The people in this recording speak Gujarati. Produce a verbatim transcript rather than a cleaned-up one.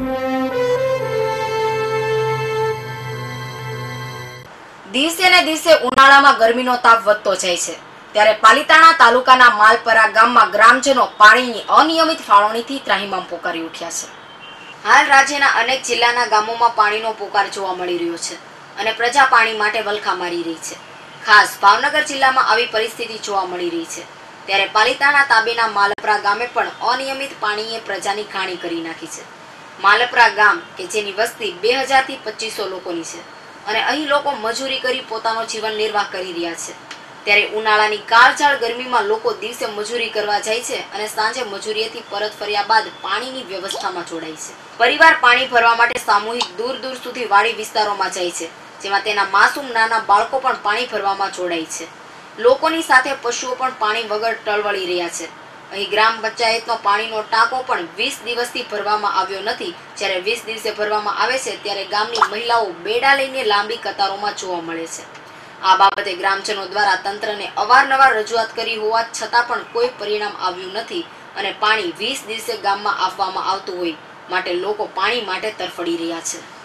દિવસે ને દિવસે ઉનાળામાં ગરમીનો તાપ વધતો જાય છે, ત્યારે પાલિતાણા તાલુકાના માલપરા ગામમાં ગ્રામજનો પાણીની અનિયમિત ફાળવણીથી ત્રાહિમામ પોકારી ઉઠ્યા છે. હાલ રાજ્યના અનેક જિલ્લાના ગામોમાં પાણીનો પોકાર જોવા મળી રહ્યો છે અને પ્રજા પાણી માટે વલખા મારી રહી છે. ખાસ ભાવનગર જિલ્લામાં આવી પરિસ્થિતિ જોવા મળી રહી છે, ત્યારે પાલિતાણા તાબેના માલપરા ગામે પણ અનિયમિત પાણીએ પ્રજાની ઘાણી કરી નાખી છે. માલપરા ગામ કે જેની વસ્તી બે હજાર થી પચીસો લોકોની છે અને અહીં લોકો મજૂરી કરી પોતાનો જીવન નિર્વાહ કરી રહ્યા છે, ત્યારે ઉનાળાની કાળઝાળ ગરમીમાં લોકો દિવસે મજૂરી કરવા જાય છે અને સાંજે મજૂરીએથી પરત ફર્યા બાદ પાણીની વ્યવસ્થામાં જોડાય છે. પરિવાર પાણી ભરવા માટે સામૂહિક દૂર દૂર સુધી વાડી વિસ્તારોમાં જાય છે, જેમાં તેના માસૂમ નાના બાળકો પણ પાણી ભરવામાં જોડાય છે. લોકોની સાથે પશુઓ પણ પાણી વગર ટળવળી રહ્યા છે. અહીં ગ્રામ પંચાયતનો પાણીનો ટાંકો પણ વીસ દિવસથી ભરવામાં આવ્યો નથી. જ્યારે વીસ દિવસે ભરવામાં આવે છે ત્યારે ગામની મહિલાઓ બેડા લઈને લાંબી કતારોમાં જોવા મળે છે. આ બાબતે ગ્રામજનો દ્વારા તંત્રને અવારનવાર રજૂઆત કરી હોવા છતાં પણ કોઈ પરિણામ આવ્યું નથી અને પાણી વીસ દિવસે ગામમાં આપવામાં આવતું હોય માટે લોકો પાણી માટે તરફડી રહ્યા છે.